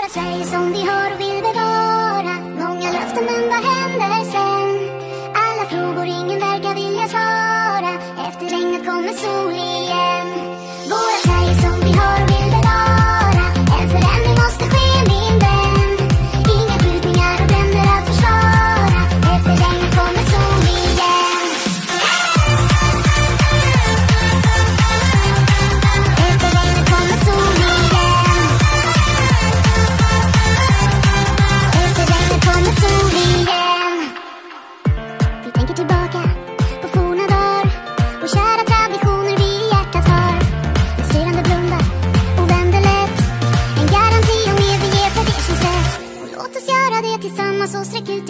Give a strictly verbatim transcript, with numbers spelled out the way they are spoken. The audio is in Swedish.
Våra Sverige som vi har och vill bevara. Många löften men vad händer sen? Alla frågor ingen verkar vilja svara. Efter regnet kommer sol igen. Våra Sverige som vi har och vill bevara. En förändring måste ske min vän. Inga skjutningar och bränder att försvara. Efter regnet kommer sol igen. Efter regnet kommer sol igen. Efter regnet kommer sol igen. Vi tänker tillbaka på forna dagar och kära traditioner vi i hjärtat har. Vi stirrande blundar och vänder lätt. En garanti om överge för det som sätt. Och låt oss göra det tillsammans och sträck ut